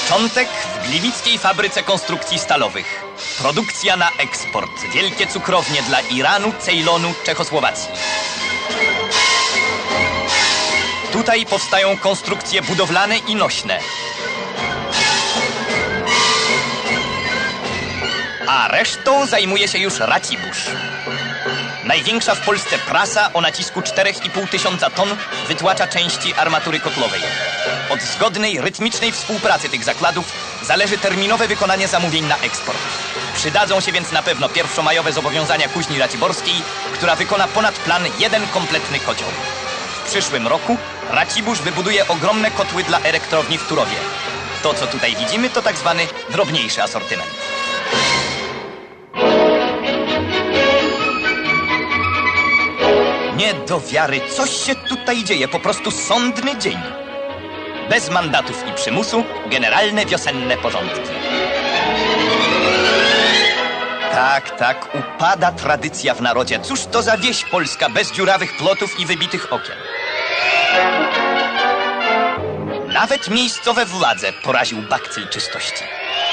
Początek w gliwickiej fabryce konstrukcji stalowych. Produkcja na eksport. Wielkie cukrownie dla Iranu, Cejlonu, Czechosłowacji. Tutaj powstają konstrukcje budowlane i nośne. A resztą zajmuje się już Racibórz. Największa w Polsce prasa o nacisku 4,5 tysiąca ton wytłacza części armatury kotlowej. Od zgodnej, rytmicznej współpracy tych zakładów zależy terminowe wykonanie zamówień na eksport. Przydadzą się więc na pewno pierwszomajowe zobowiązania kuźni raciborskiej, która wykona ponad plan jeden kompletny kocioł. W przyszłym roku Racibórz wybuduje ogromne kotły dla elektrowni w Turowie. To, co tutaj widzimy, to tak zwany drobniejszy asortyment. Nie do wiary, coś się tutaj dzieje, po prostu sądny dzień. Bez mandatów i przymusu, generalne wiosenne porządki. Tak, upada tradycja w narodzie. Cóż to za wieś polska bez dziurawych plotów i wybitych okien? Nawet miejscowe władze poraził bakcyl czystości.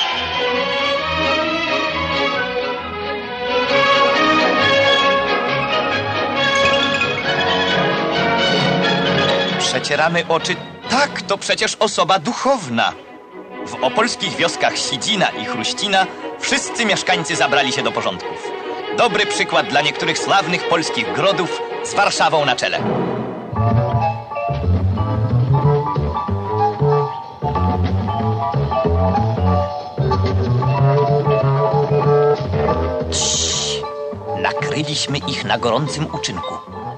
Przecieramy oczy. Tak, to przecież osoba duchowna. W opolskich wioskach Sidzina i Chruścina wszyscy mieszkańcy zabrali się do porządków. Dobry przykład dla niektórych sławnych polskich grodów z Warszawą na czele. Cii, nakryliśmy ich na gorącym uczynku.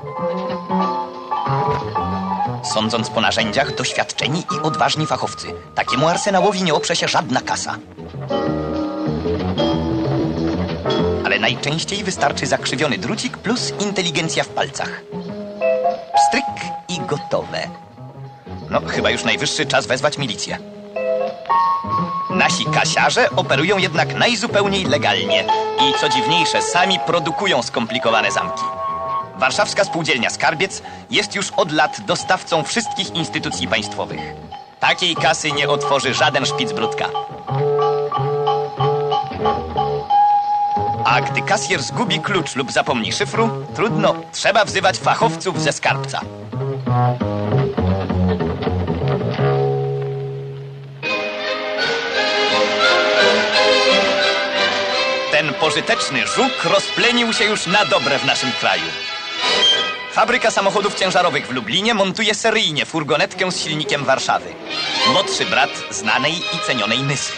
Sądząc po narzędziach, doświadczeni i odważni fachowcy. Takiemu arsenałowi nie oprze się żadna kasa. Ale najczęściej wystarczy zakrzywiony drucik plus inteligencja w palcach. Pstryk i gotowe. No, chyba już najwyższy czas wezwać milicję. Nasi kasiarze operują jednak najzupełniej legalnie i, co dziwniejsze, sami produkują skomplikowane zamki. Warszawska Spółdzielnia Skarbiec jest już od lat dostawcą wszystkich instytucji państwowych. Takiej kasy nie otworzy żaden szpicbrudka. A gdy kasjer zgubi klucz lub zapomni szyfru, trudno, trzeba wzywać fachowców ze skarbca. Ten pożyteczny żuk rozplenił się już na dobre w naszym kraju. Fabryka samochodów ciężarowych w Lublinie montuje seryjnie furgonetkę z silnikiem Warszawy. Młodszy brat znanej i cenionej Nysy.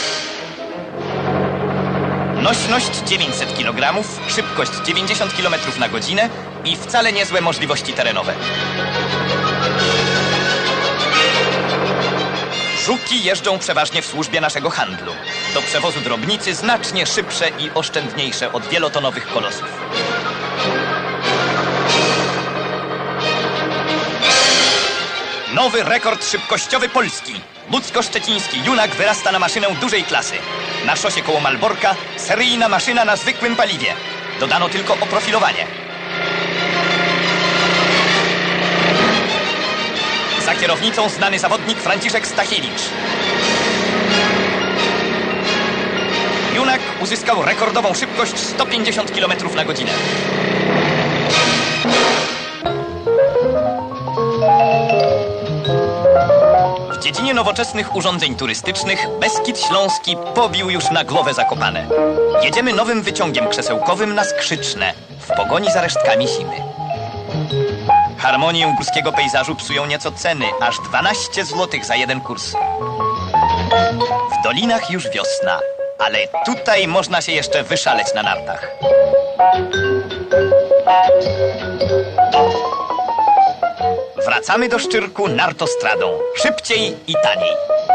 Nośność 900 kg, szybkość 90 km na godzinę i wcale niezłe możliwości terenowe. Żuki jeżdżą przeważnie w służbie naszego handlu. Do przewozu drobnicy znacznie szybsze i oszczędniejsze od wielotonowych kolosów. Nowy rekord szybkościowy Polski. Łódzko-szczeciński Junak wyrasta na maszynę dużej klasy. Na szosie koło Malborka seryjna maszyna na zwykłym paliwie. Dodano tylko oprofilowanie. Za kierownicą znany zawodnik Franciszek Stachiewicz. Junak uzyskał rekordową szybkość 150 km na godzinę. W dziedzinie nowoczesnych urządzeń turystycznych Beskid Śląski pobił już na głowę Zakopane. Jedziemy nowym wyciągiem krzesełkowym na Skrzyczne w pogoni za resztkami Simy. Harmonię górskiego pejzażu psują nieco ceny, aż 12 zł za jeden kurs. W dolinach już wiosna, ale tutaj można się jeszcze wyszaleć na nartach. Wracamy do Szczyrku nartostradą. Szybciej i taniej.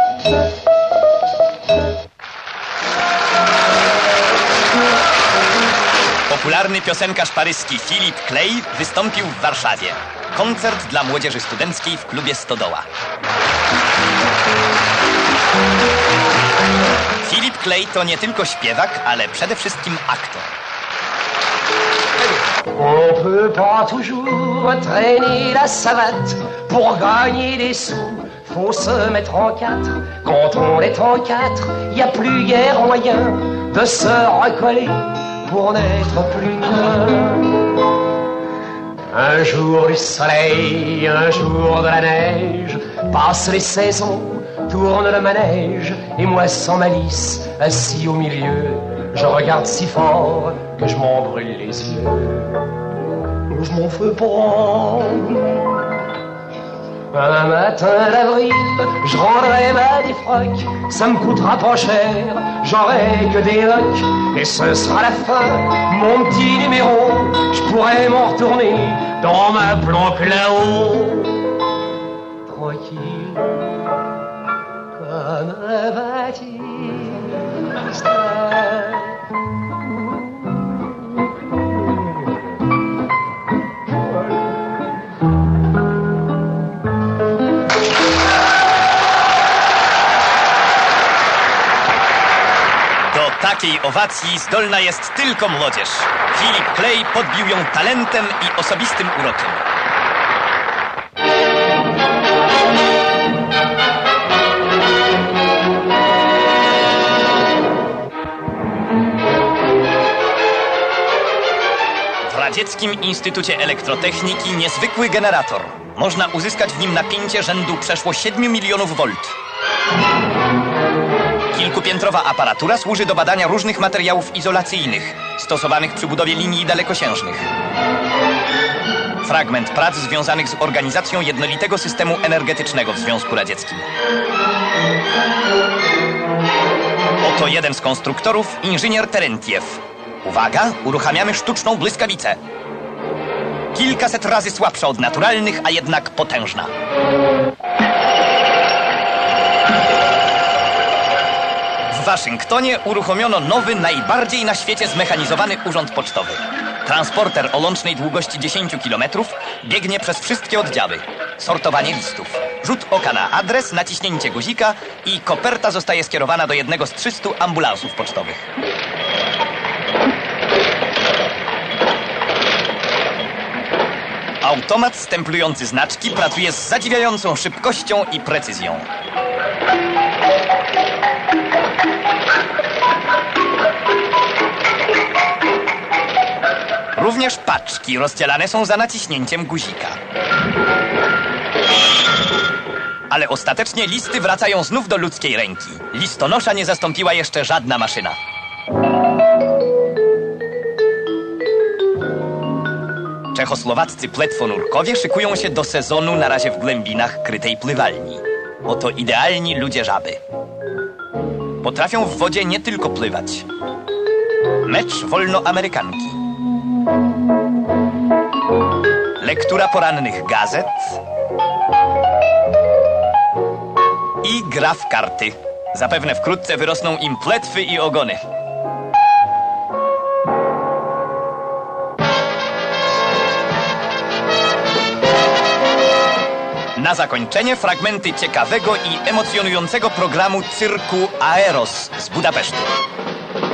Popularny piosenkarz paryski Philip Clay wystąpił w Warszawie. Koncert dla młodzieży studenckiej w klubie Stodoła. Philip Clay to nie tylko śpiewak, ale przede wszystkim aktor. On peut pas toujours traîner la savate pour gagner des sous. faut se mettre en quatre. Quand on est en quatre, y a plus guère moyen de se recoller pour n'être plus qu'un. Un jour du soleil, un jour de la neige, passent les saisons, tourne le manège, et moi sans malice, assis au milieu, je regarde si fort que je m'en brûle les yeux. Je m'en fais prendre. Un matin d'avril, je rendrai ma défroque, ça me coûtera pas cher, j'aurai que des loques, et ce sera la fin, mon petit numéro, je pourrai m'en retourner dans ma planque là-haut, tranquille, comme un Baptiste. Takiej owacji zdolna jest tylko młodzież. Filip Clay podbił ją talentem i osobistym urokiem. W Radzieckim Instytucie Elektrotechniki niezwykły generator. Można uzyskać w nim napięcie rzędu przeszło 7 milionów volt. Kilkupiętrowa aparatura służy do badania różnych materiałów izolacyjnych, stosowanych przy budowie linii dalekosiężnych. Fragment prac związanych z organizacją jednolitego systemu energetycznego w Związku Radzieckim. Oto jeden z konstruktorów, inżynier Terentiew. Uwaga, uruchamiamy sztuczną błyskawicę. Kilkaset razy słabsza od naturalnych, a jednak potężna. W Waszyngtonie uruchomiono nowy, najbardziej na świecie zmechanizowany urząd pocztowy. Transporter o łącznej długości 10 km biegnie przez wszystkie oddziały. Sortowanie listów, rzut oka na adres, naciśnięcie guzika i koperta zostaje skierowana do jednego z 300 ambulansów pocztowych. Automat stemplujący znaczki pracuje z zadziwiającą szybkością i precyzją. Również paczki rozdzielane są za naciśnięciem guzika. Ale ostatecznie listy wracają znów do ludzkiej ręki. Listonosza nie zastąpiła jeszcze żadna maszyna. Czechosłowaccy płetwonurkowie szykują się do sezonu na razie w głębinach krytej pływalni. Oto idealni ludzie żaby. Potrafią w wodzie nie tylko pływać. Mecz wolnoamerykanki. Lektura porannych gazet. I gra w karty. Zapewne wkrótce wyrosną im płetwy i ogony. Na zakończenie fragmenty ciekawego i emocjonującego programu cyrku Aeros z Budapesztu.